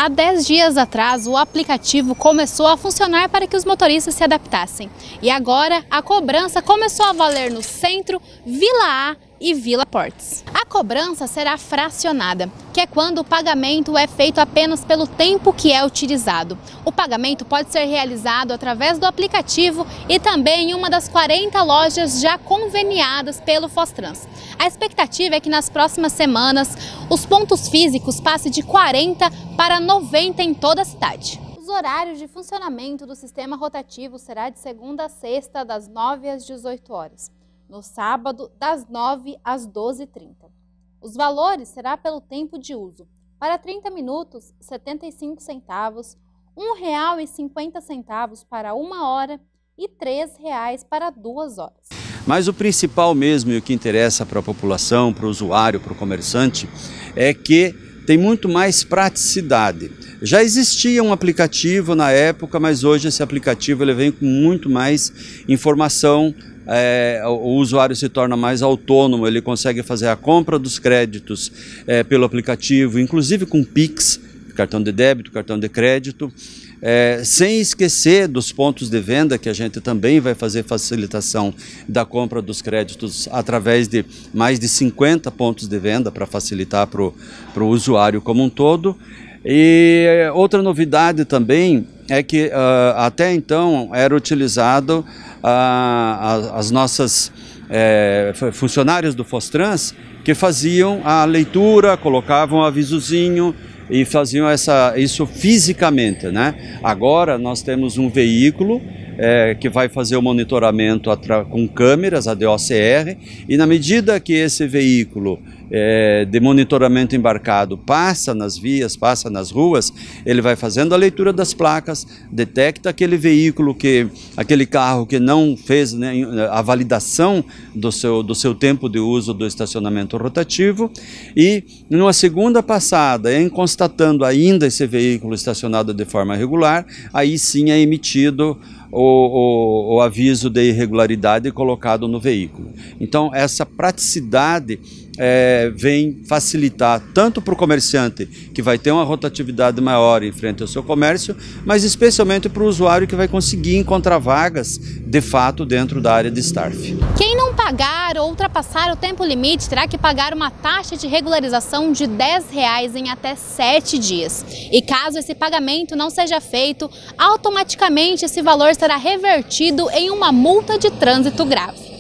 Há 10 dias atrás, o aplicativo começou a funcionar para que os motoristas se adaptassem. E agora, a cobrança começou a valer no Centro, Vila A e Vila Portes. A cobrança será fracionada, que é quando o pagamento é feito apenas pelo tempo que é utilizado. O pagamento pode ser realizado através do aplicativo e também em uma das 40 lojas já conveniadas pelo Fostrans. A expectativa é que nas próximas semanas os pontos físicos passem de 40 para 90 em toda a cidade. Os horários de funcionamento do sistema rotativo será de segunda a sexta, das 9 às 18 horas. No sábado, das 9 às 12h30. Os valores será pelo tempo de uso. Para 30 minutos, 75 centavos, R$ 1,50 para 1 hora e R$ 3,00 para 2 horas. Mas o principal mesmo e o que interessa para a população, para o usuário, para o comerciante, é que tem muito mais praticidade. Já existia um aplicativo na época, mas hoje esse aplicativo ele vem com muito mais informação. O usuário se torna mais autônomo, ele consegue fazer a compra dos créditos pelo aplicativo, inclusive com Pix, cartão de débito, cartão de crédito, sem esquecer dos pontos de venda, que a gente também vai fazer facilitação da compra dos créditos através de mais de 50 pontos de venda para facilitar para o usuário como um todo. E outra novidade também é que até então era utilizado as nossas funcionários do Fostrans que faziam a leitura, colocavam um avisozinho e faziam isso fisicamente, né? Agora nós temos um veículo que vai fazer o monitoramento com câmeras, a DOCR, e na medida que esse veículo de monitoramento embarcado passa nas vias, passa nas ruas, ele vai fazendo a leitura das placas, detecta aquele carro que não fez, né, a validação do seu tempo de uso do estacionamento rotativo, e numa segunda passada, em constatando ainda esse veículo estacionado de forma irregular, aí sim é emitido o aviso de irregularidade colocado no veículo. Então essa praticidade vem facilitar tanto para o comerciante, que vai ter uma rotatividade maior em frente ao seu comércio, mas especialmente para o usuário, que vai conseguir encontrar vagas de fato dentro da área de Starf. Quem não pagar ou ultrapassar o tempo limite terá que pagar uma taxa de regularização de R$ 10,00 em até 7 dias. E caso esse pagamento não seja feito, automaticamente esse valor será revertido em uma multa de trânsito grave.